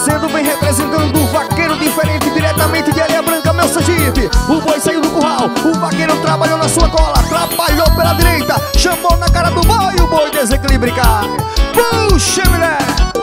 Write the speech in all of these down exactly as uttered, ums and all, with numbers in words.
Fazendo bem representando o vaqueiro diferente, diretamente de Areia Branca, meu Sergipe. O boi saiu do curral, o vaqueiro trabalhou na sua cola, trabalhou pela direita, chamou na cara do boi, o boi desequilibra e cai. Puxa, mulher!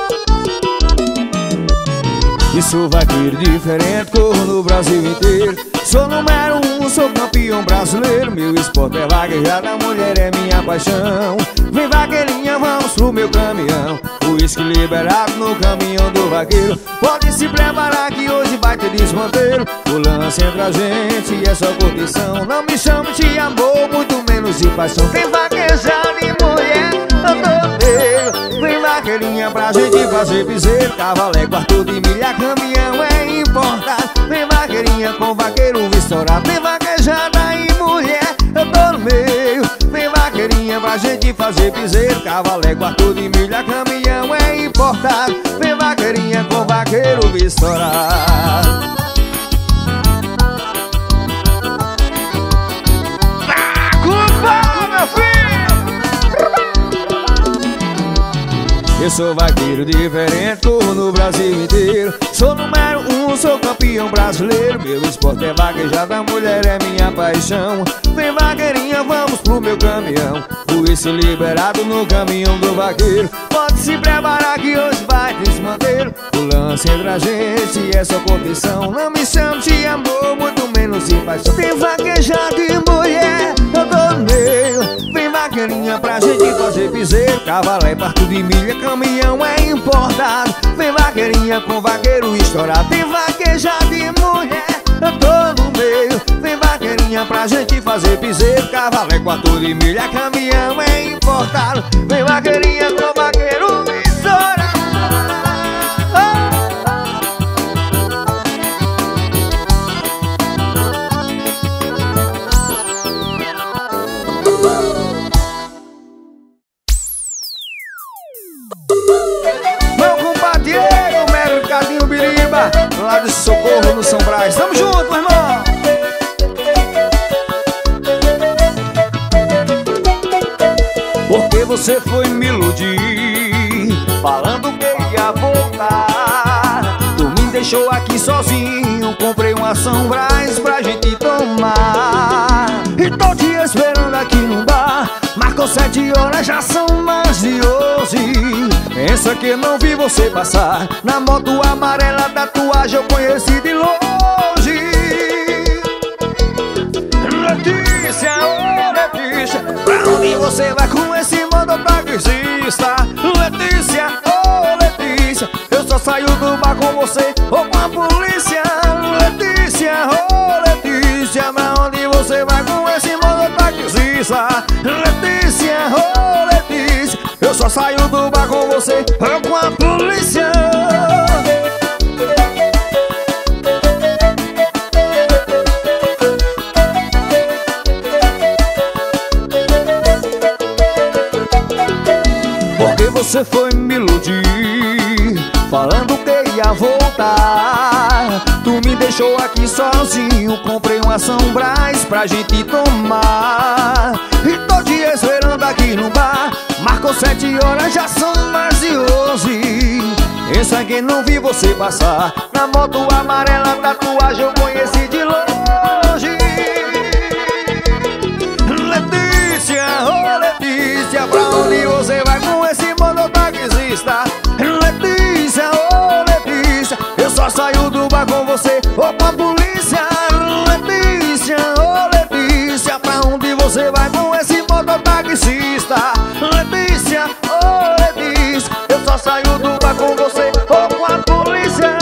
E sou vaqueiro diferente, corro no Brasil inteiro. Sou número um, sou campeão brasileiro. Meu esporte é vaquejada, a mulher é minha paixão. Vem vaqueirinha, vamos pro meu caminhão. O uísque liberado no caminhão do vaqueiro. Pode se preparar que hoje vai ter desmanteiro. O lance entre a gente é só curtição. Não me chame de amor, muito menos de paixão. Vem vaquejada e mulher, eu tô meio. Vem vaqueirinha pra gente fazer piseiro. Cavalé, quarto de milha, caminhão é importado. Vem vaqueirinha com vaqueiro estourado. Vem vaquejada e mulher, eu tô no meio. Vem vaqueirinha pra gente fazer piseiro. Cavalé, quarto de milha, caminhão é importado. Vem vaqueirinha com vaqueiro estourado. Tá com pau, meu filho! Eu sou vaqueiro diferente, corro no Brasil inteiro. Sou número um, sou campeão brasileiro. Meu esporte é vaquejada, a mulher é minha paixão. Vem vaqueirinha, vamos pro meu caminhão. O uísque liberado no caminhão do vaqueiro. Pode se preparar que hoje vai desmanteiro. O lance entre a gente é só condição. Não me chame de amor, muito menos de paixão. Vem vaquejada e mulher, eu tô no meio. Vem vaqueirinha pra gente fazer piseiro. Cavalé, parto de milha, caminhão é importado. Vem vaqueirinha com vaqueiro estourado. Vem vaquejada e mulher, eu tô no meio. Vem vaqueirinha pra gente fazer piseiro. Cavalé, quatro de milha, caminhão é importado. Vem vaqueirinha com vaqueiro estourado. Meu compadre, o Mercadinho Biriba, lá de Socorro, no São Brás. Tamo junto, meu irmão! Porque você foi me iludir, falando que ia voltar. Tu me deixou aqui sozinho, comprei uma São Brás pra gente tomar. E tô te esperando aqui no bar. Marcou sete horas, já são mais de onze. Pensa que não vi você passar. Na moto amarela, tatuagem eu conheci de longe. Letícia, oh Letícia, pra onde você vai com esse mototaxista? Letícia, oh Letícia, eu só saio do bar com você ou com a polícia. Letícia, oh Letícia, pra onde você vai com esse mototaxista? Letícia, oh Letícia, eu só saio do bar com você ou com a polícia. Porque você foi me iludir, falando que ia voltar. Tu me deixou aqui sozinho, comprei uma São Brás pra gente tomar. E tô te esperando aqui no bar. Marcou sete horas, já são mais de onze. Pensa que não vi você passar. Na moto amarela, tatuagem eu conheci de longe. Letícia, oh Letícia, pra onde você vai com esse mototaxista? Letícia, oh Letícia, eu só saio do bar com você ou com a polícia. Letícia, oh Letícia, pra onde você vai com esse mototaxista? Letícia, oh Letícia, eu só saio do bar com você ou com a polícia.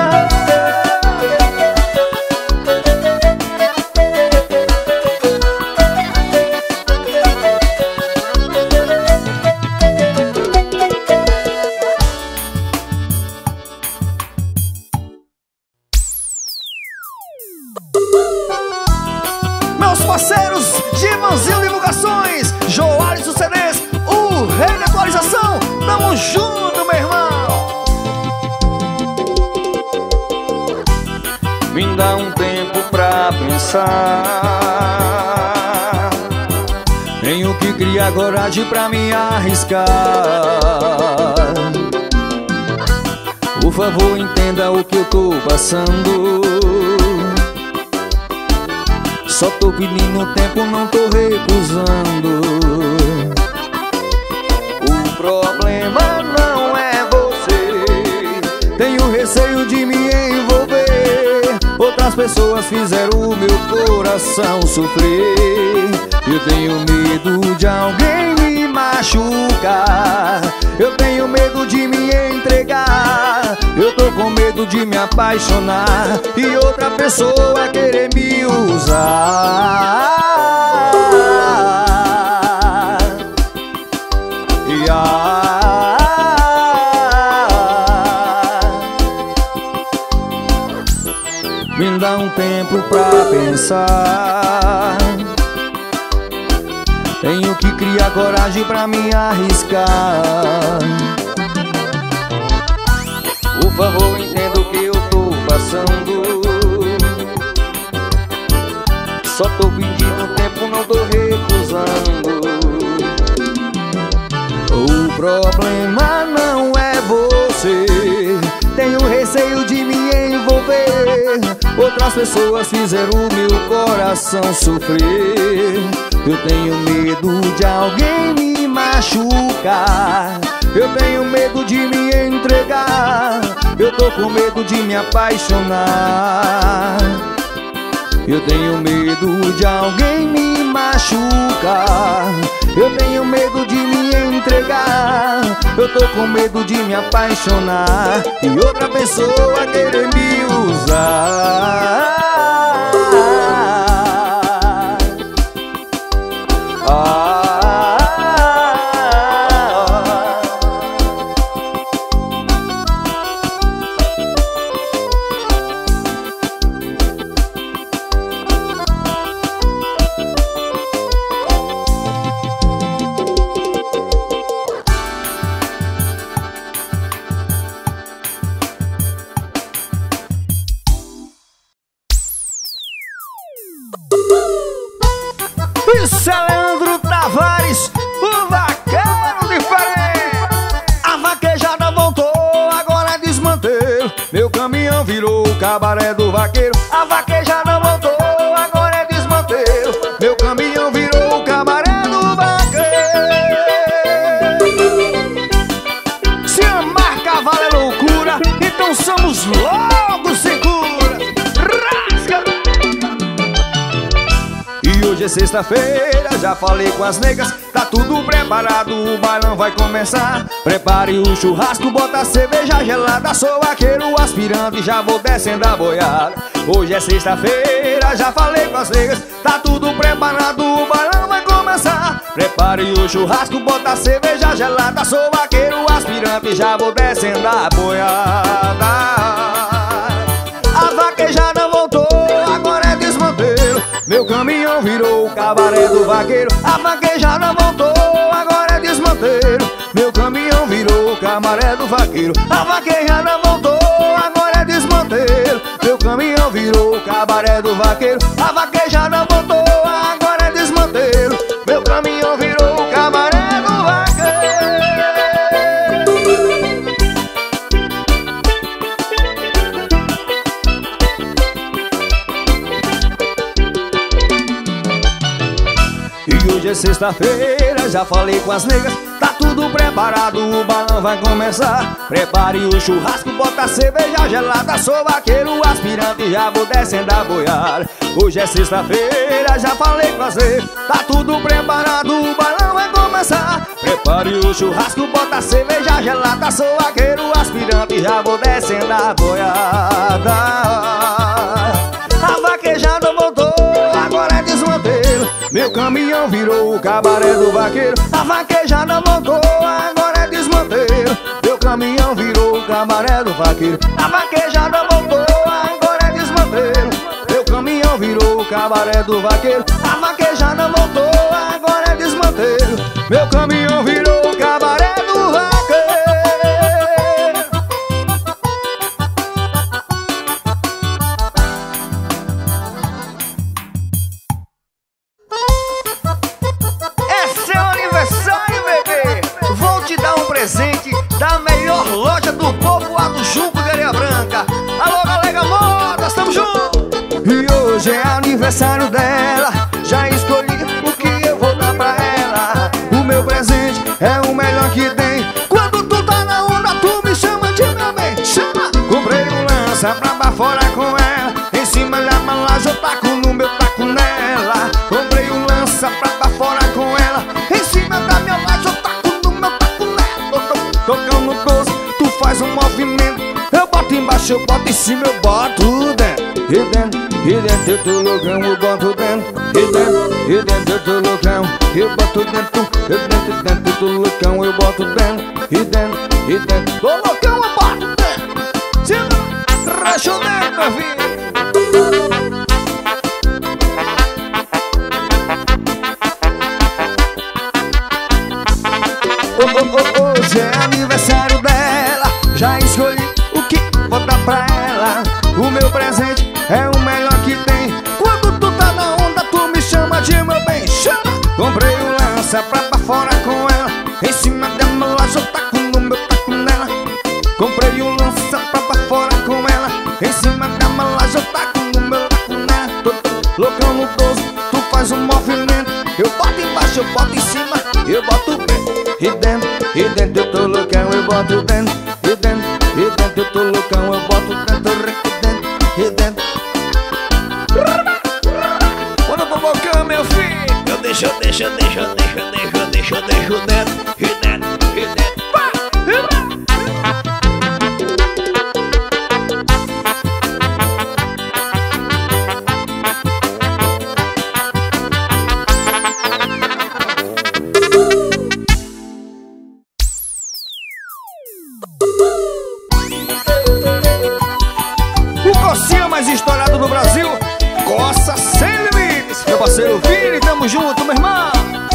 Meus parceiros, Givanzil Divulgações, Joalisson C Ds, o rei da atualização. Tamo junto, meu irmão. Me dá um tempo pra pensar. Tenho que criar coragem pra me arriscar. Por favor, entenda o que eu tô passando. Só tô pedindo tempo, não tô recusando. O problema não é você. Tenho receio de me envolver. Outras pessoas fizeram o meu coração sofrer. Eu tenho medo de alguém me machucar. Eu tenho medo de me entregar. Eu tô com medo de me apaixonar e outra pessoa querer me usar. E ah, me dá um tempo pra pensar. Tenho que criar coragem pra me arriscar. Por favor, entenda o que eu tô passando. Só tô pedindo tempo, não tô recusando. O problema não é você. Tenho receio de me envolver. Outras pessoas fizeram o meu coração sofrer. Eu tenho medo de alguém me machucar. Eu tenho medo de me entregar. Eu tô com medo de me apaixonar. Eu tenho medo de alguém me machucar. Eu tenho medo de me entregar. Eu tô com medo de me apaixonar e outra pessoa querer me usar. Isso é Leandro Tavares, o vaqueiro diferente. A vaquejada voltou, agora é desmanteiro. Meu caminhão virou o cabaré do vaqueiro. A vaquejada voltou, agora é desmanteiro. Meu caminhão virou o cabaré do vaqueiro. Se amar cavalo é loucura, então somos logo segura. E hoje é sexta-feira, já falei com as negas. Tá tudo preparado, o bailão vai começar. Prepare o churrasco, bota a cerveja gelada. Sou vaqueiro aspirante, já vou descendo a boiada. Hoje é sexta-feira, já falei com as negas. Tá tudo preparado, o bailão vai começar. Prepare o churrasco, bota a cerveja gelada. Sou vaqueiro aspirante, já vou descendo a boiada. A vaquejada voltou, agora é desmanteiro. Meu caminhão virou o cabaré do vaqueiro. A vaquejada voltou, agora é desmanteiro. Meu caminhão virou o cabaré do vaqueiro. A vaquejada voltou, agora é desmanteiro. Meu caminhão virou o cabaré do vaqueiro. A vaquejada voltou, agora é desmanteiro. Meu caminhão virou o cabaré do vaqueiro. E hoje é sexta-feira, já falei com as negas. Tá tudo preparado, o balão vai começar. Prepare o churrasco, bota a cerveja gelada. Sou vaqueiro aspirante, já vou descendo a boiada. Hoje é sexta-feira, já falei com as negas. Tá tudo preparado, o balão vai começar. Prepare o churrasco, bota a cerveja gelada. Sou vaqueiro aspirante, já vou descendo a boiada. A vaquejada voltou, agora é desmanteiro. Meu caminhão virou o cabaré do vaqueiro. A vaquejada voltou, agora é desmanteiro. Meu caminhão virou o cabaré do vaqueiro. A vaquejada voltou, agora é desmanteiro. Meu caminhão virou o cabaré do vaqueiro. A vaquejada voltou, agora é desmanteiro. Meu caminhão virou o cabaré do vaqueiro. Presente da melhor loja do povo, a do Junco aniversário dela, já escolhi o que eu vou dar pra ela. O meu presente é o melhor que tem. Quando tu tá na onda, tu me chama de meu bem. Chama! Comprei um lança pra baforar com ela. Em cima da malagem eu taco no meu taco nela. Comprei um lança pra baforar com ela. Em cima da minha laje eu taco no meu taco nela. Tocando doce, tu faz um movimento. Eu boto embaixo, eu boto em cima, eu boto dentro. E dentro, e dentro do logão eu boto dentro. E dentro, e dentro do logão eu boto dentro. E dentro, dentro do logão eu boto dentro. E dentro, e dentro do logão eu boto dentro. Se não, racha o dentro, meu filho. Hoje é aniversário dela, já escolhi o que vou dar pra ela. O meu presente é o melhor que tem. Quando tu tá na onda, tu me chama de meu bem. Chama! Comprei um lança pra baforar com ela. Em cima da malagem eu taco no meu taco nela. Comprei um lança pra baforar com ela. Em cima da malagem eu taco no meu taco nela. Tô, tô loucão no doce, tu faz um movimento. Eu boto embaixo, eu boto em cima, eu boto dentro. E dentro, e dentro eu tô loucão, eu boto dentro. E dentro, e dentro eu tô loucão, eu boto dentro. E dentro. Quando eu vou loucão, meu filho, eu deixo, eu deixo, eu deixo, eu deixo, eu deixo, eu deixo, eu deixo dentro. E dentro, e dentro. Mais estourado do Brasil, Coça Sem Limites. Meu parceiro Vini, tamo junto, meu irmão.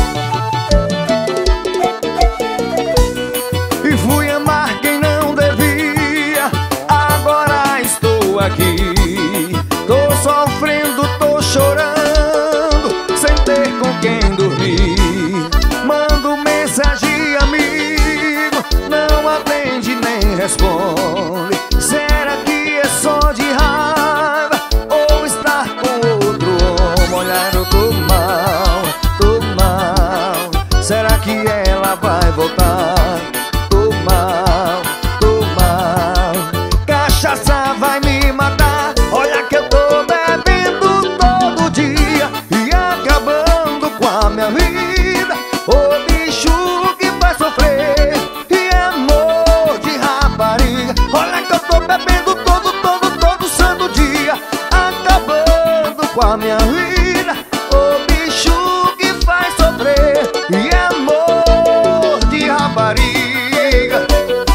E fui amar quem não devia, agora estou aqui. Tô sofrendo, tô chorando, sem ter com quem dormir. Mando mensagem amigo, não atende nem responde. Será que é só de raiva ou estar com outro homem? Olhar, eu tô mal, tô mal. Será que ela vai voltar? Tô mal, tô mal. Cachaça vai me matar. Olha que eu tô bebendo todo dia e acabando com a minha vida. Ô bicho que vai sofrer, e amor de rapariga. Olha que eu tô bebendo todo, todo, todo santo dia, acabando com a minha vida. Ô bicho que faz sofrer, e amor de rapariga.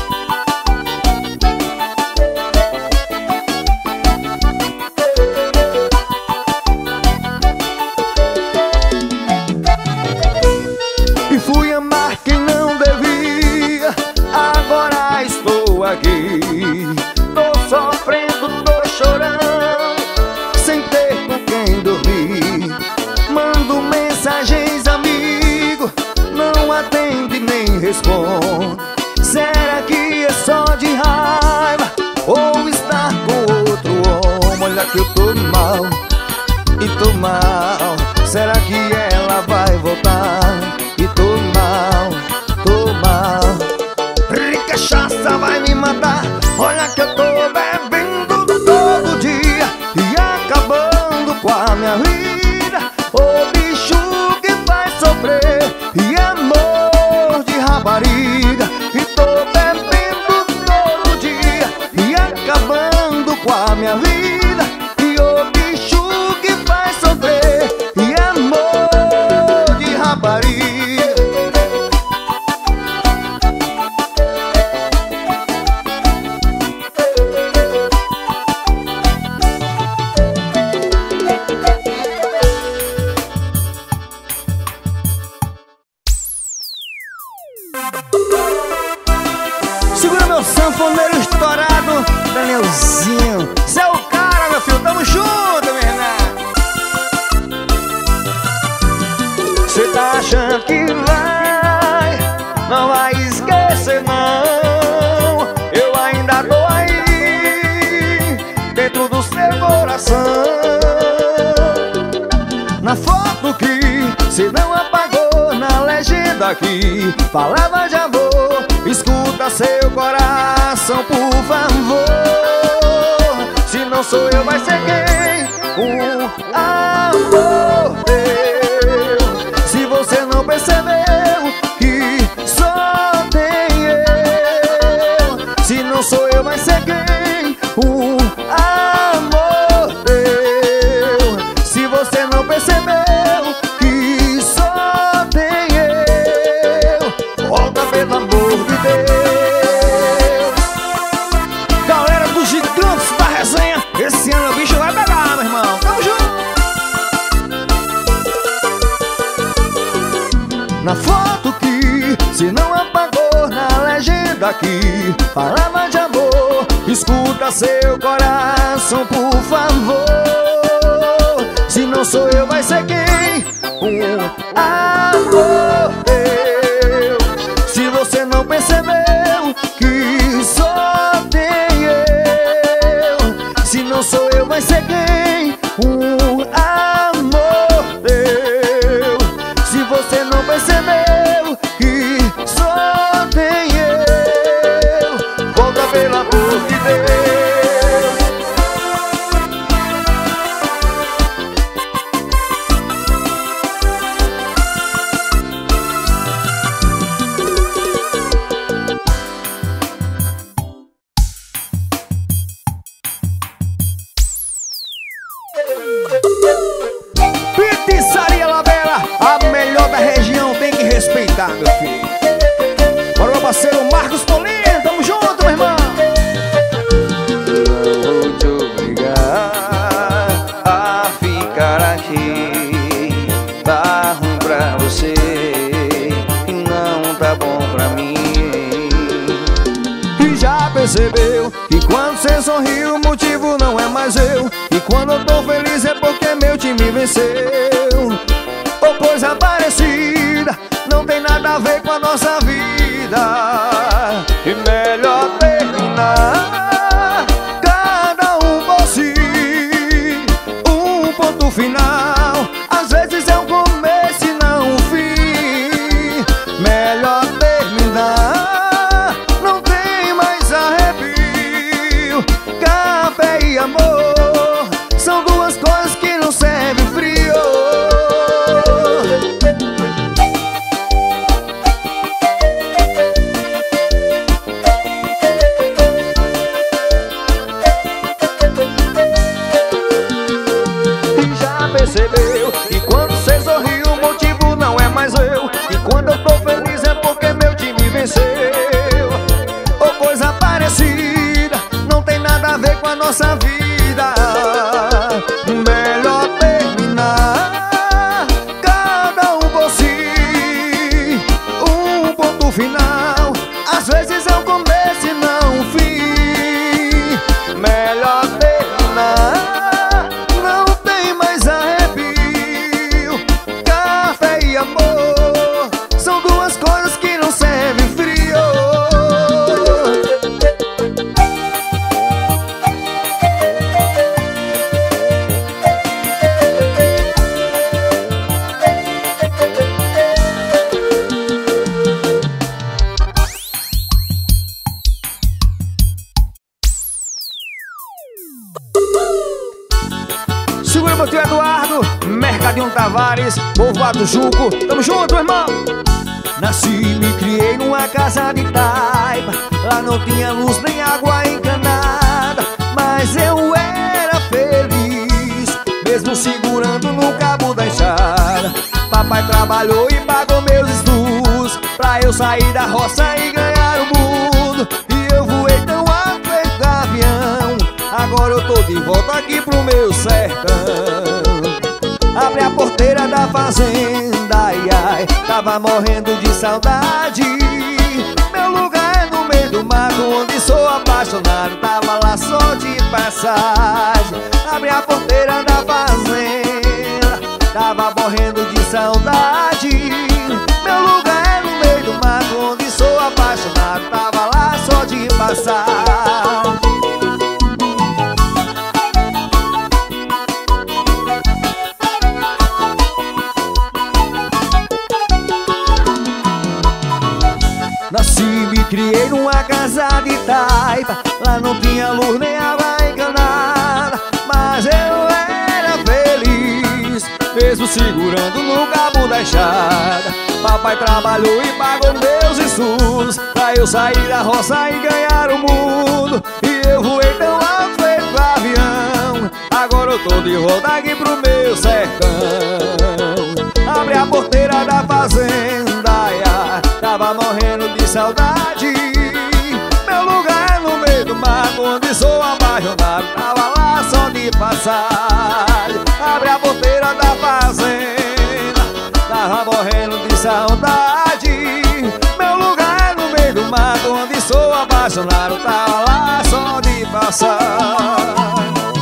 E fui amar quem não devia, agora estou aqui. Tô sofrendo, tô chorando, sem ter com quem dormir. Mando mensagens, amigo, não atende nem responde. Será que é só de raiva ou estar com outro homem? Olha que eu tô mal, e tô mal. Será que ela vai voltar? E tô mal, tô mal. Cachaça vai me matar. Olha que eu tô bebendo todo dia e acabando com a minha vida. Ô bicho que vai sofrer, e amor de rapariga. E tô bebendo todo dia e acabando com a minha vida. E ô bicho que vai sofrer, e amor de rapariga. Segura meu sanfoneiro estourado, Danielzinho. Cê é o cara, meu filho, tamo junto, meu irmão. Cê tá achando que vai, não vai esquecer não. Eu ainda tô aí, dentro do seu coração. daqui. Palavra de amor, escuta seu coração, por favor. Se não sou eu, vai ser quem? Um amor teu. Se você não percebeu que só tem eu, se não sou eu, vai ser quem? Um amor teu. Se você não percebeu que só tem eu, volta pelo amor de Deus. Galera dos gigantes da resenha, esse ano o bicho vai pegar, meu irmão. Tamo junto. Na foto que se não apagou, na legenda aqui, palavra de amor, escuta seu coração, por favor. Se não sou eu, vai ser quem? Um amor teu. Se você não percebeu que só tem eu, se não sou eu, vai ser quem? Um amor teu. Se você não percebeu que só tem eu, volta pelo amor de Deus. Pizzaria Labela, a melhor da região, tem que respeitar, meu filho. Bora, meu parceiro Marcos Polino, tamo junto, meu irmão. Não vou te obrigar a ficar aqui. Tá ruim pra você e não tá bom pra mim. E já percebeu que quando cê sorriu, o motivo não é mais eu. E quando eu tô feliz é porque meu time venceu. Ou coisa parecida, não tem nada a ver com a nossa vida. E melhor terminar, cada um por si, um ponto final. Às vezes é um começo e não um fim. Melhor terminar, não tem mais arrepio. Café e amor são duas coisas que não servem frio. E já percebeu que quando cê sorriu, o motivo não é mais eu. E quando eu tô feliz é porque meu time venceu. Ou coisa parecida, não tem nada a ver com a nossa vida. Melhor terminar, cada um por si, um ponto final. Às vezes é um começo e não um fim. Melhor terminar, não tem mais arrepio. Café e amor são duas coisas que não servem frio. Segura meu tio Eduardo, Mercadinho Tavares, Povoado Juco, tamo junto, irmão. Nasci e me criei numa casa de taipa. Lá não tinha luz nem água encanada, mas eu era feliz, mesmo segurando no cabo da enxada. Papai trabalhou e pagou meus estudos, pra eu sair da roça e ganhar o mundo. E eu voei tão alto feito avião, agora eu tô de volta aqui pro meu sertão. Abre a porteira da fazenda, ai ai, tava morrendo de saudade. Meu lugar é no meio do mato, onde sou apaixonado, tava lá só de passagem. Abre a porteira da fazenda, tava morrendo de saudade. Meu lugar é no meio do mato, onde sou apaixonado, tava lá só de passagem. criei numa casa de taipa, lá não tinha luz nem água encanada, mas eu era feliz, mesmo segurando no cabo da enxada. Papai trabalhou e pagou meus estudos, pra eu sair da roça e ganhar o mundo. E eu voei tão alto feito avião, agora eu tô de volta aqui pro meu sertão. Abre a porteira da fazenda, ia, tava morrendo de saudade. Meu lugar é no meio do mato, onde sou apaixonado, tava lá só de passagem. Abre a porteira da fazenda, tava morrendo de saudade. Meu lugar é no meio do mato, onde sou apaixonado, tava lá só de passagem.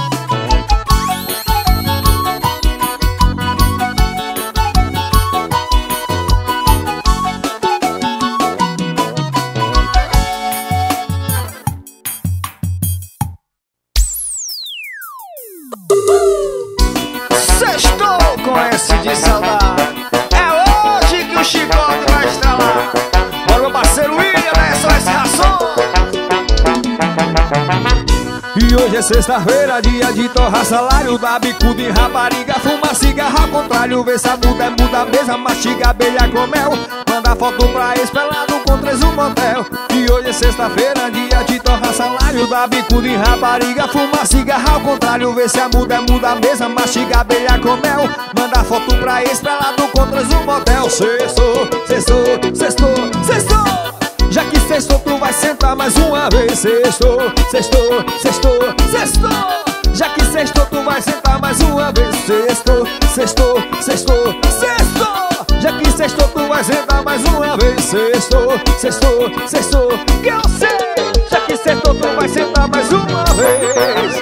Sextou com esse de saudade, é hoje que o chicote vai estralar. Bora, meu parceiro William, né? Só esse ração. E hoje é sexta-feira, dia de torrar salário, dar bicuda em rapariga, fumar cigarro ao contrário, ver se a muda é muda mesa, mastiga abelha com mel, manda foto pra ex-pelado com três um motel. E hoje é sexta-feira, dia de torrar salário, dar bicuda em rapariga, fumar cigarro ao contrário, ver se a muda é muda mesa, mastiga abelha com mel, manda foto pra ex-pelado com três um motel. Sextou, sextou, sextou, sextou. Já que sextou, tu vai sentar mais uma vez. Sextou, sextou, sextou, sextou. Já que sextou, tu vai sentar mais uma vez. Sextou, sextou, sextou, sextou. Já que sextou, tu vai sentar mais uma vez. Sextou, sextou, sextou, que eu sei. Já que sextou, tu vai sentar mais uma vez.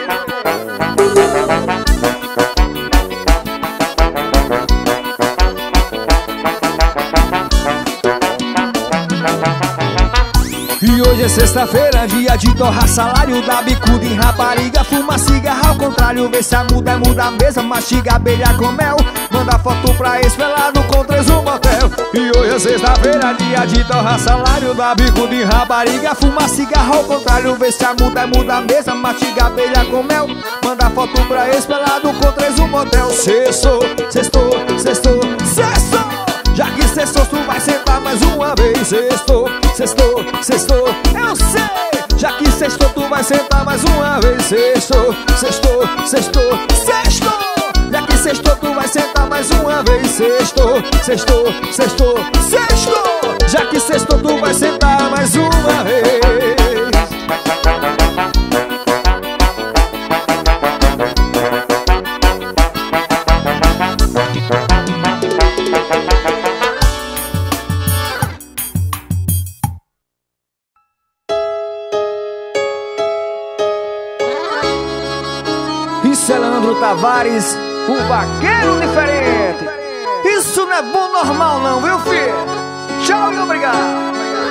E hoje é sexta-feira, dia de torrar salário, dar bicuda em rapariga, fuma cigarro ao contrário, vê se a muda é muda mesa, mastiga abelha com mel, manda foto pra ex-pelado com três um motel. E hoje é sexta-feira, dia de torrar salário, dar bicuda em rapariga, fuma cigarro ao contrário, vê se a muda é muda mesa, mastiga abelha com mel, manda foto pra ex-pelado com três um motel. Sextou, sextou, sextou, sextou. Já que sextou, tu vai sentar mais uma vez. Sextou, sextou, sextou, eu sei. Já que sextou, tu vai sentar mais uma vez. Sextou, sextou, sextou, sextou. Já que sextou, tu vai sentar mais uma vez. Sextou, sextou, sextou, sextou. Já que sextou, tu vai sentar mais uma vez. Isso é Leandro Tavares, o vaqueiro diferente. Isso não é bom normal não, viu filho? Tchau e obrigado.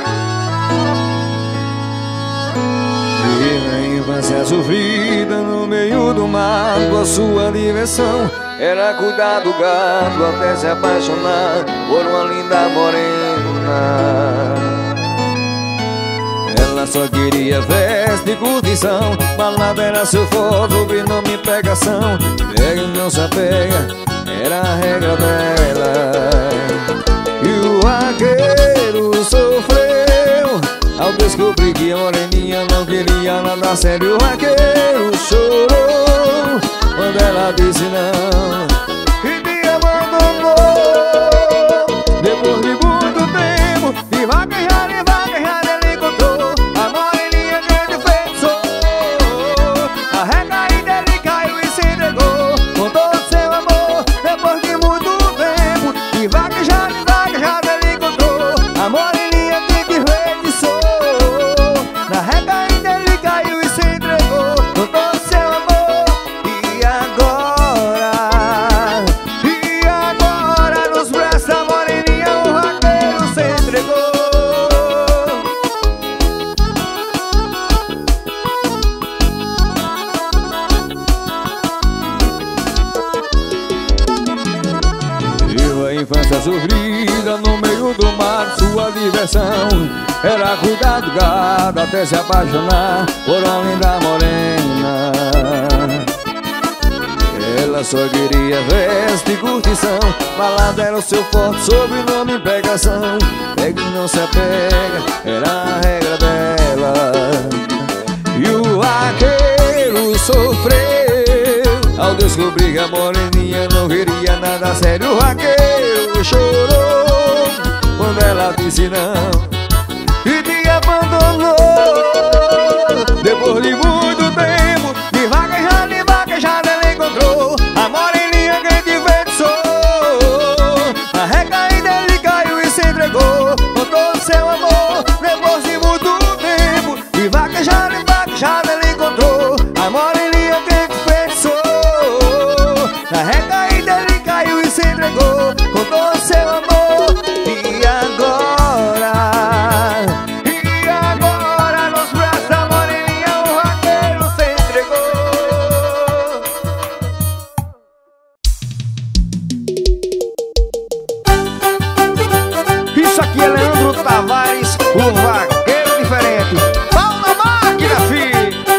Vivi na infância sofrida no meio do mato, a sua diversão era cuidar do gado até se apaixonar por uma linda morena. Ela só queria festa e curtição, balada era seu forte, ouvir nome pegação. Pega e não se apega, era a regra dela. E o vaqueiro sofreu ao descobrir que a moreninha não queria nada sério. O vaqueiro chorou quando ela disse não e me abandonou. Depois de muito tempo de vaquejar e vaquejar, ele encontrou a moreninha que ele pensou. A recaída ele caiu e se entregou com todo seu amor. Depois de muito tempo de vaquejar e vaquejar, ele encontrou a moreninha que te feitiçou. Na recaída ele caiu e se entregou com todo seu amor. E agora no meio do mar. Sua diversão era cuidar do gado até se apaixonar por uma linda morena. Ela só queria festa e curtição. Balada era o seu forte, sobrenome pegação. Pega e não se apega, era a regra dela. E o vaqueiro sofreu ao descobrir que a moreninha não queria nada sério. O vaqueiro chorou quando ela disse não e te abandonou. Depois de muito tempo de vaquejada e vaquejada, ela encontrou a moreninha que te enfeitiçou. Na recaída ele caiu e se entregou com todo o seu amor. Depois de muito tempo de vaquejada e vaquejada, ela encontrou a moreninha que te enfeitiçou. Na recaída ele caiu e se entregou com todo o seu amor. E agora, e agora nos braços da moreninha o vaqueiro se entregou. Isso aqui é Leandro Tavares, o vaqueiro diferente. Pau na máquina, filho!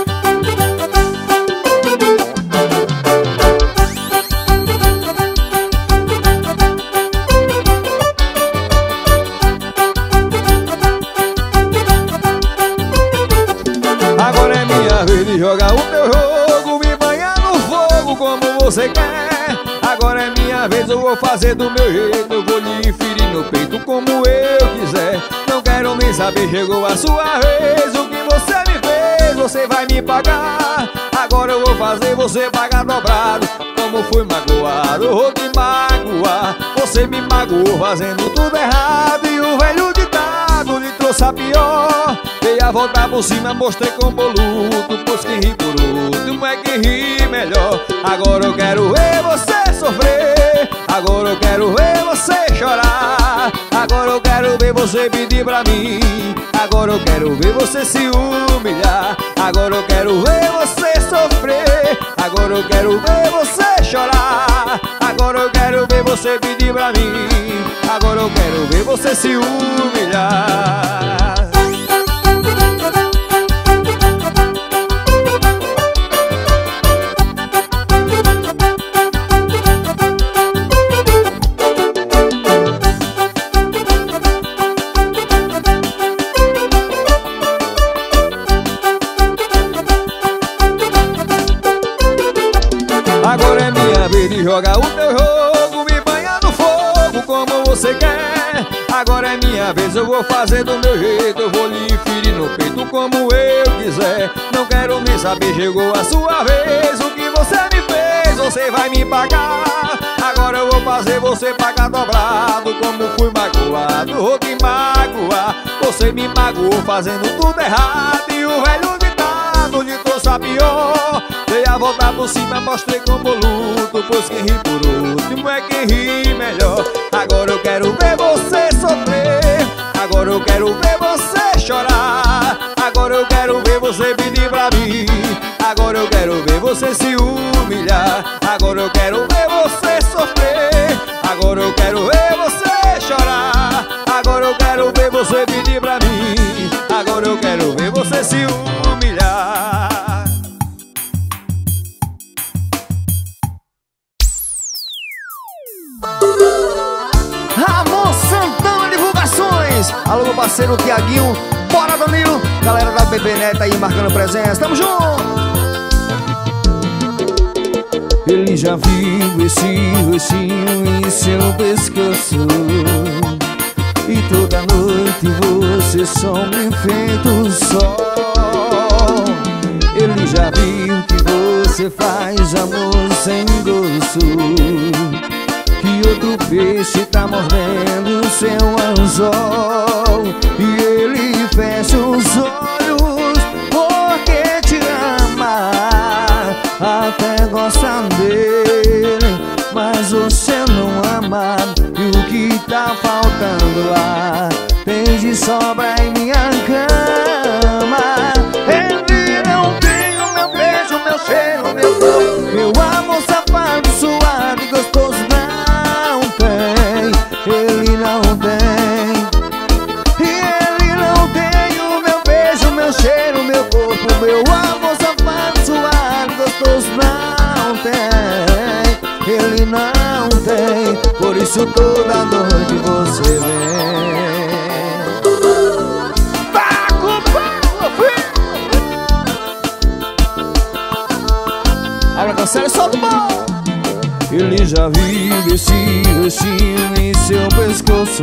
Agora é minha vez de jogar o teu jogo, me banhar no fogo como você quer. Agora é minha vez, eu vou fazer do meu jeito. Eu vou lhe ferir no peito como eu quiser. Não quero nem saber, chegou a sua vez. O que você me fez, você vai me pagar. Agora eu vou fazer você pagar dobrado. Como fui magoado, eu vou te magoar. Você me magoou fazendo tudo errado. E o velho ditado lhe trouxe a pior. Dei a volta por cima, mostrei como luto. Pois quem ri por último é quem ri melhor. Agora eu quero ver você sofrer. Agora eu quero ver você chorar. Agora eu quero ver você pedir pra mim. Agora eu quero ver você se humilhar. Agora eu quero ver você sofrer. Agora eu quero ver você chorar. Agora eu quero ver você pedir pra mim. Agora eu quero ver você se humilhar. Agora é minha vez de jogar o teu jogo, me banhar no fogo como você quer. Agora é minha vez, eu vou fazer do meu jeito. Eu vou lhe ferir no peito como eu quiser. Não quero nem saber, chegou a sua vez. O que você me fez, você vai me pagar. Agora eu vou fazer você pagar dobrado. Como fui magoado, vou te magoar. Você me magoou fazendo tudo errado. E o velho ditado lhe trouxe a pior. Dei a volta por cima, mostrei como luto. Pois quem ri por último é quem ri melhor. Agora eu quero ver você sofrer. Agora eu quero ver você chorar. Agora eu quero ver você pedir pra mim. Agora eu quero ver você se humilhar. Agora eu quero ver você sofrer. Agora eu quero ver você chorar. Agora eu quero ver você pedir pra mim. Agora eu quero ver você se humilhar. Ramon Santana Divulgações. Alô, meu parceiro Tiaguinho. Bora, Danilo. Galera da Bebê Neta aí marcando presença. Tamo junto. Ele já viu esse rostinho em seu pescoço. E toda noite você some feito sol. Ele já viu que você faz amor sem gosto. Que outro peixe tá mordendo seu anzol. E ele fecha os olhos porque te ama. Até gosta dele, mas você não ama. E o que tá faltando lá tem de sobra em minha cama. Ele não tem o meu beijo, meu cheiro, meu dom, meu amor safado, suave, gostoso. Ele não tem Ele já viu esse rostinho em seu pescoço,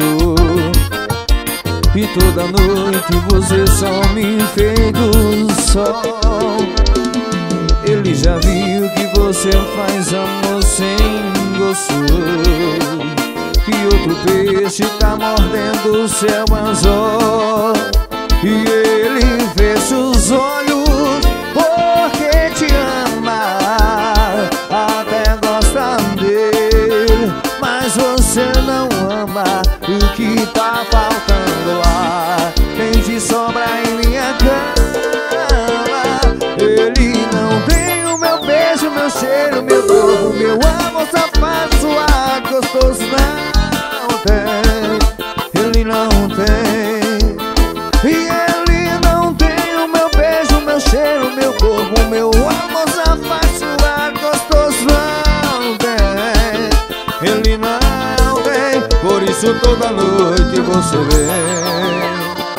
e toda noite você só me feito sol. Ele já viu que você faz amor sem gosto, que outro peixe tá mordendo o seu anzol. E ele fecha os olhos porque te ama, até gosta dele, mas você não ama. E o que tá faltando lá tem de sobra em minha cama. Ele não tem o meu beijo, meu cheiro, meu corpo, meu amor safado, suado, gostoso. Não tem, ele não tem. E ele não tem o meu beijo, meu cheiro, meu corpo, meu amor safado, suado, gostoso. Não tem, ele não tem. Por isso toda noite você vem.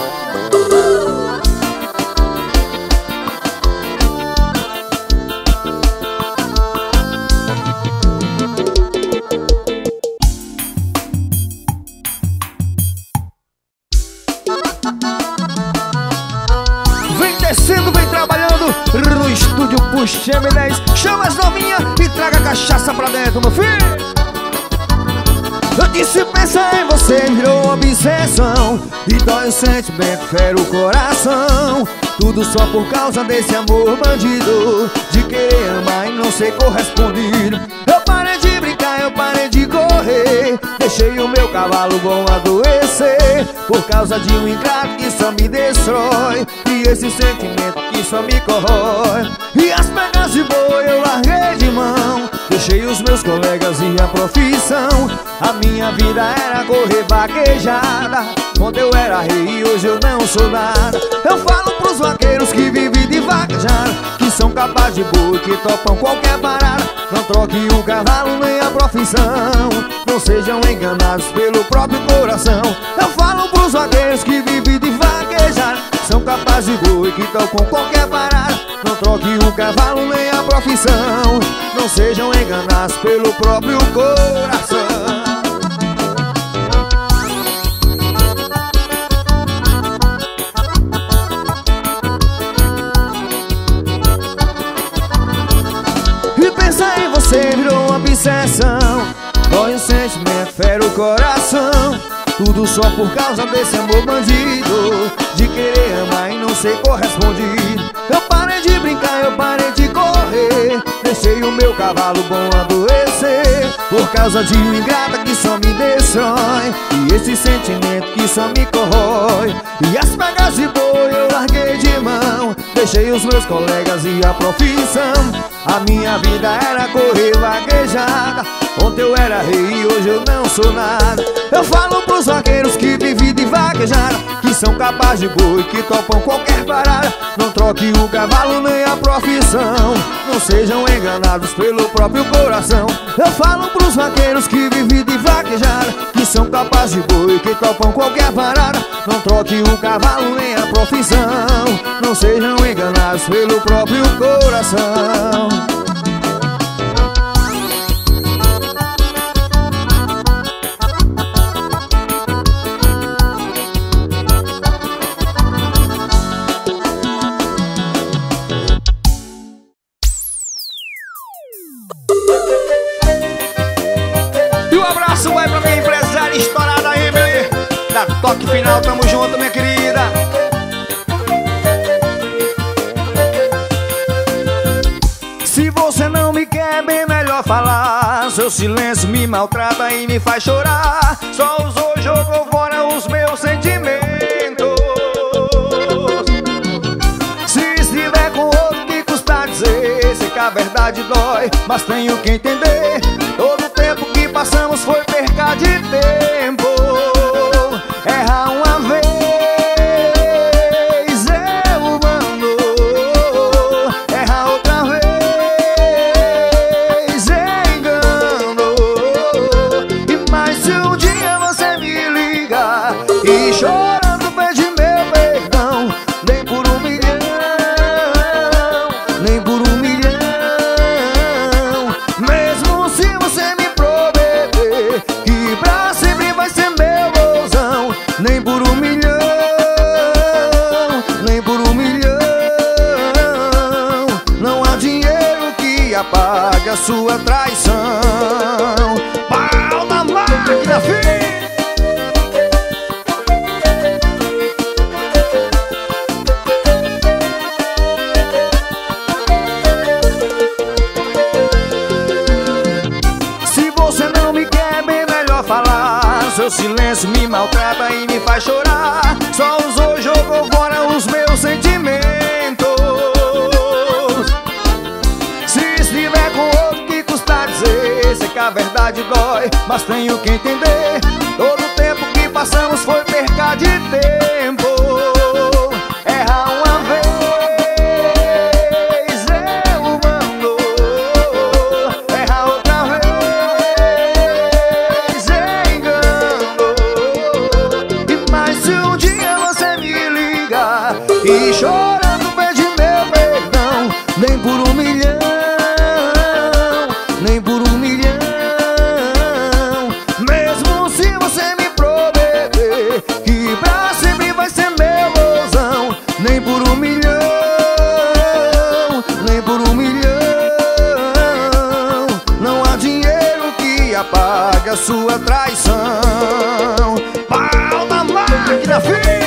Vem descendo, vem trabalhando no estúdio Puxa M dez. Chama as novinhas e traga cachaça pra dentro, meu filho. Eu disse pensar em você virou obsessão, e dói o sentimento, fere o coração. Tudo só por causa desse amor bandido, de querer amar e não ser correspondido. Eu parei de brincar, eu parei de correr, deixei o meu cavalo bom adoecer, por causa de um ingrato que só me destrói, e esse sentimento que só me corrói. E as pegas de boi eu larguei de mão, deixei os meus colegas e a profissão. A minha vida era correr vaquejada, quando eu era rei e hoje eu não sou nada. Eu falo pros vaqueiros que vivem de vaquejada, que são capazes de boi, que topam qualquer parada. Não troquem o cavalo nem a profissão, não sejam enganados pelo próprio coração. Eu falo pros vaqueiros que vivem de vaquejada, são capazes de boi, que topam qualquer parada. Não troquem o cavalo nem a profissão, não sejam enganados pelo próprio coração. Você virou uma obsessão, dói o sentimento, fere o coração. Tudo só por causa desse amor bandido, de querer amar e não ser correspondido. Eu parei de brincar, eu parei de correr, deixei o meu cavalo bom adoecer, por causa de um ingrata que só me destrói, e esse sentimento que só me corrói. E as pegas de boi eu larguei de mão, deixei os meus colegas e a profissão. A minha vida era correr vaquejada, ontem eu era rei e hoje eu não sou nada. Eu falo pros vaqueiros que vivem de vaquejada, que são capazes de boi, que topam qualquer parada. Não troque o cavalo nem a profissão, não sejam enganados pelo próprio coração. Eu falo pros vaqueiros que vivem de vaquejada, que são capazes de boi, que topam qualquer parada. Não troque o cavalo nem a profissão, não sejam enganados pelo próprio coração. E um abraço vai pra minha empresária estourada, Emily, da Toque Final. Tamo junto, minha querida. Se você não me quer, bem melhor falar. Seu silêncio me maltrata e me faz chorar. Só usou, jogou fora os meus sentimentos. Se estiver com outro, que custa dizer? Sei que a verdade dói, mas tenho que entender. Todo o tempo que passamos foi perca de tempo. Errar uma vez é humano, errar outra vez é engano. E mais se um dia você me ligar e chorando pede meu perdão, nem por um milhão, nem por um milhão. Mesmo se você por um milhão, nem por um milhão. Não há dinheiro que apague a sua traição. Pau na máquina, filho. Seu silêncio me maltrata e me faz chorar. Só usou, jogou fora os meus sentimentos. Se estiver com outro, que custa dizer? Sei que a verdade dói, mas tenho que entender. Todo o tempo que passamos foi perca de tempo. Erra uma vez, eu mando. Erra outra vez, e chorando pede meu perdão. Nem por um milhão, nem por um milhão. Mesmo se você me prometer que pra sempre vai ser meu mozão. Nem por um milhão, nem por um milhão. Não há dinheiro que apague a sua traição. Pau na máquina, filho.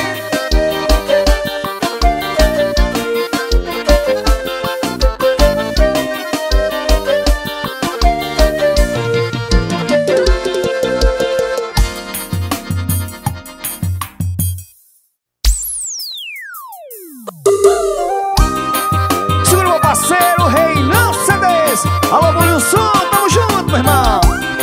Alô, Bolilson, tamo junto, meu irmão.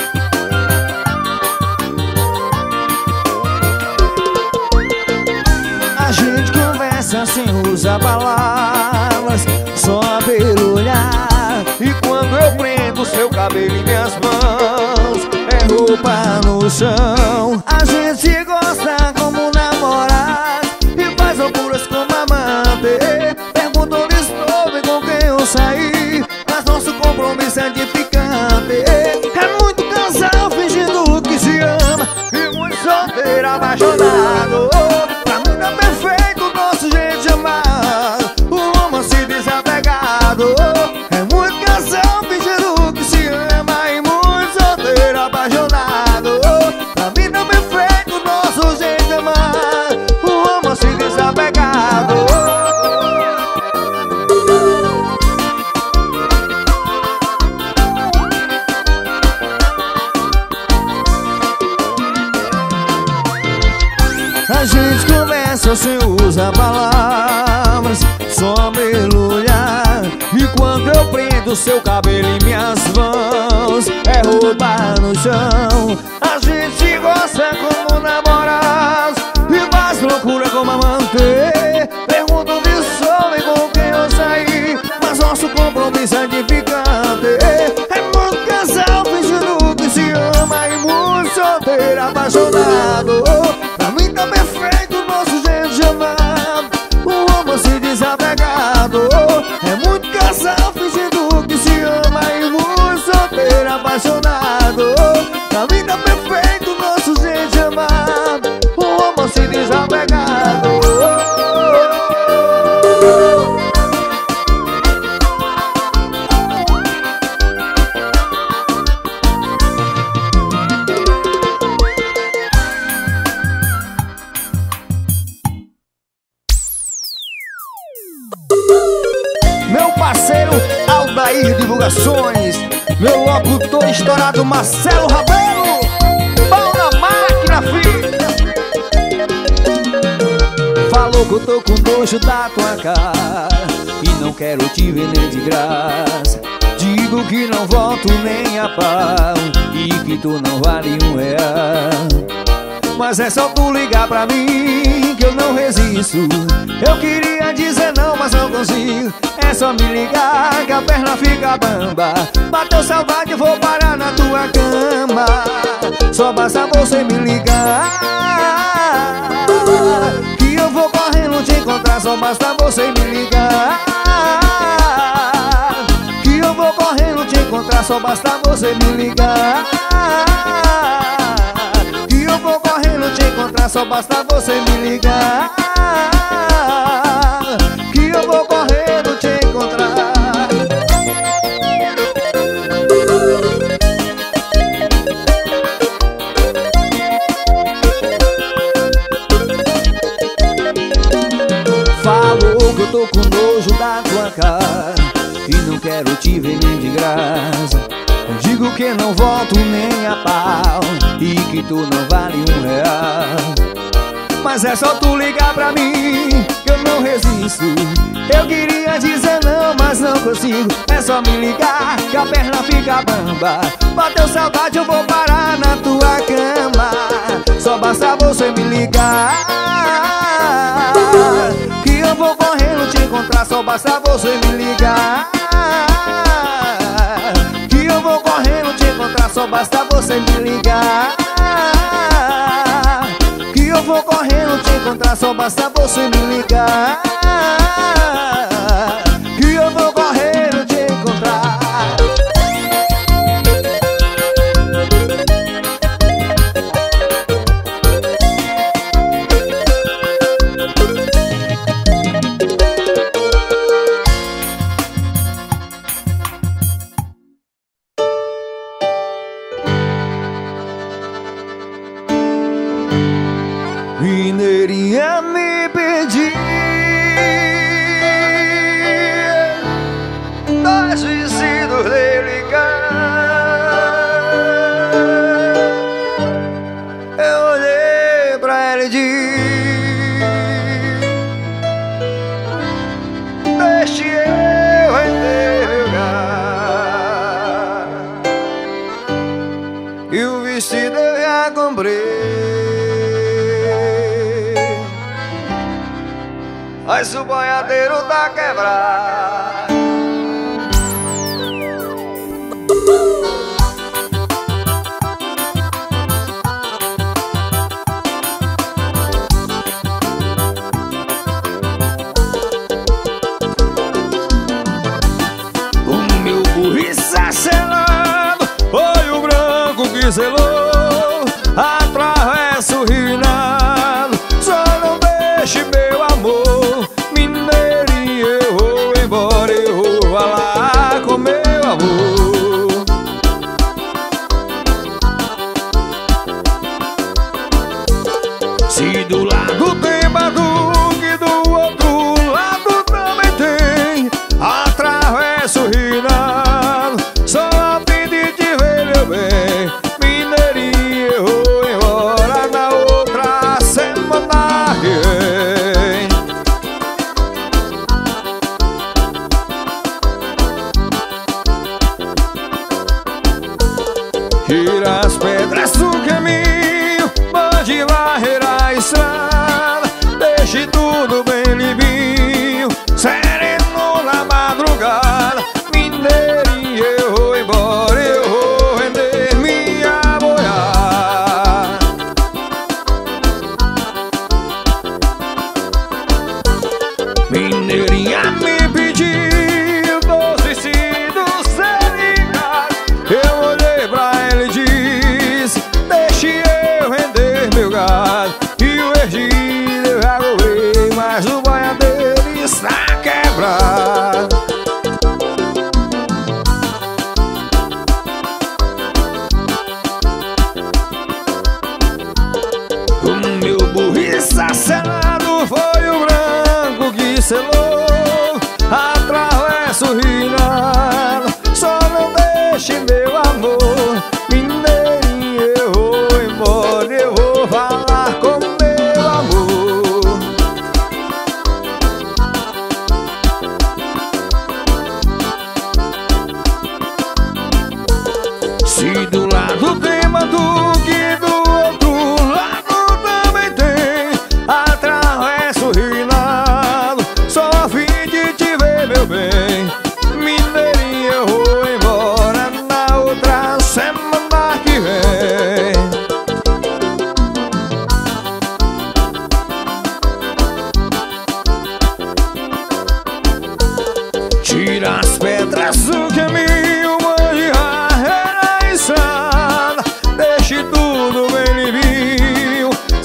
A gente conversa sem usar palavras, só pelo olhar. E quando eu prendo seu cabelo em minhas mãos, é roupa no chão. A gente gosta como namorar e faz loucuras como amante. Pergunta onde estou e com quem eu saí, mas nosso compromisso é edificante. É muito casal fingindo que se ama e muito solteiro apaixonado. Pra mim tá perfeito o nosso jeito de amar, o romance desapegado. É muito casal fingindo que se ama e muito solteiro apaixonado. Pra mim tá perfeito o nosso jeito de amar, o romance desapegado. A gente conversa sem usar palavras, só pelo olhar. E quando eu prendo seu cabelo em minhas mãos, é roupa no chão. A gente gosta como namorados e faz loucura como amante. Pergunta onde sou e com quem eu saí, mas nosso compromisso é edificante. É muito casal fingindo que se ama e muito solteiro apaixonado. Pra mim tá perfeito o nosso jeito de amar, o romance desapegado. É muito casal fingindo que se ama e muito solteiro apaixonado. Pra mim tá perfeito o nosso jeito de amar, o romance desapegado. Meu parceiro Aldair Divulgações, meu locutor estourado Marcelo Rabelo. Pau na máquina, filho. Falou que eu tô com nojo da tua cara e não quero te ver nem de graça. Digo que não volto nem a pau e que tu não vale um real. Mas é só tu ligar pra mim que eu não resisto. Eu queria dizer não, mas não consigo. É só me ligar que a perna fica bamba. Bateu saudade, vou parar na tua cama. Só basta você me ligar que eu vou correndo te encontrar. Só basta você me ligar que eu vou correndo te encontrar. Só basta você me ligar que eu vou correndo correndo te encontrar, só basta você me ligar, que eu vou correndo te encontrar. Falou que eu tô com nojo da tua cara e não quero te ver nem de graça. Eu digo que não volto nem a pau e que tu não vale um real. Mas é só tu ligar pra mim que eu não resisto. Eu queria dizer não, mas não consigo. É só me ligar que a perna fica bamba. Bateu saudade, eu vou parar na tua cama. Só basta você me ligar que eu vou correndo te encontrar. Só basta você me ligar que eu vou correndo te encontrar. Só basta você me ligar que eu vou correndo te encontrar. Só basta você me ligar que eu vou correndo te encontrar. Mineirinha me pediu dois vestidos delicados. Eu olhei pra ela e disse: deixe eu render meu gado. E o vestido eu já comprei, mas o boiadeiro tá quebrado. O meu burriça selado foi o branco que selou. Atravessa o rio nado, só não deixe meu amor. Mineirinha, eu vou embora, eu vou falar com meu amor. Se do lado tem batuque, do outro lado também tem. Atravessa o rio nado, só a fim de te ver, meu bem. Mineirinha, eu vou embora na outra semana que vem. Tira as pedras do caminho, pode varrer a estrada. Deixe tudo bem limpinho, sereno na madrugada. Mineirinha, eu vou embora, eu vou render minha boiada. Mineirinha me pediu dois vestidos delicados. Eu olhei pra ela e disse: deixe eu render meu gado. E o ergido eu já roubei, mas o boiadeiro está quebrado. O meu burriça selado foi o branco que selou. Atravessa o rio nado, só não deixe meu amor. Mineirinha, eu vou embora, eu vou falar com meu amor. Se do lado tem batuque, do outro lado também tem. Atravessa o rio nado, só a fim de te ver, meu bem. Mineirinha, eu vou embora na outra semana que vem. Tira as pedras do caminho, mande varrer a estrada. Deixe tudo bem limpinho,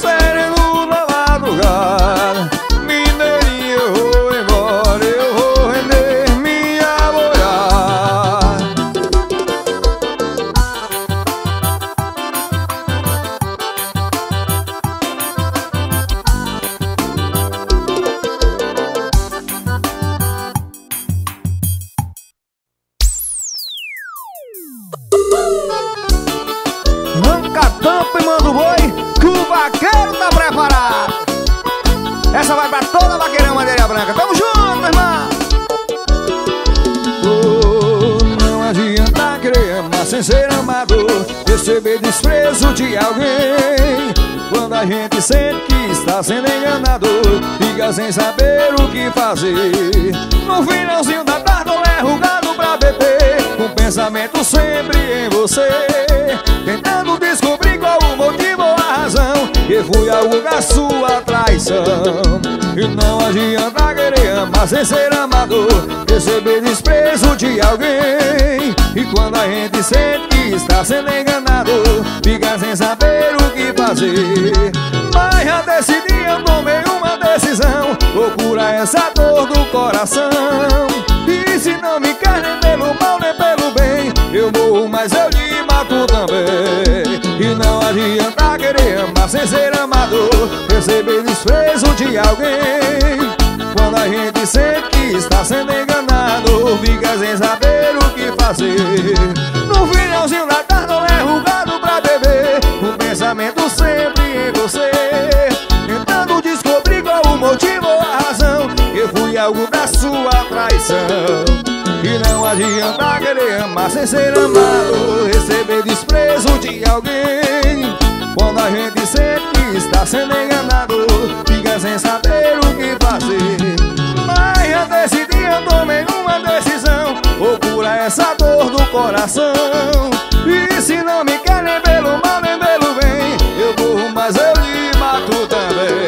sem ser amado, receber desprezo de alguém. Quando a gente sente que está sendo enganado, fica sem saber o que fazer. No finalzinho da tarde é rugado pra beber, com pensamento sempre em você, tentando descobrir qual o motivo ou a razão que fui algo da sua traição. E não adianta querer amar sem ser amado, receber desprezo de alguém. E quando a gente sente que está sendo enganado, fica sem saber o que fazer. Mas já decidi, eu tomei uma decisão, procura essa dor do coração. E se não me quer nem pelo mal nem pelo bem, eu morro, mas eu lhe mato também. E não adianta querer amar sem ser amado, receber desprezo de alguém. Quando a gente sente que está sendo enganado, fica sem saber o que fazer. No finalzinho da tarde é rugado pra beber, um pensamento sempre em você, tentando descobrir qual o motivo ou a razão que fui algo da sua traição. E não adianta querer amar sem ser amado, receber desprezo de alguém. Quando a gente sente que está sendo enganado, fica sem saber o que fazer. Mas eu decidi, eu tomei uma decisão, procura essa dor do coração. E se não me quer nem pelo mal nem pelo bem, eu morro, mas eu lhe mato também.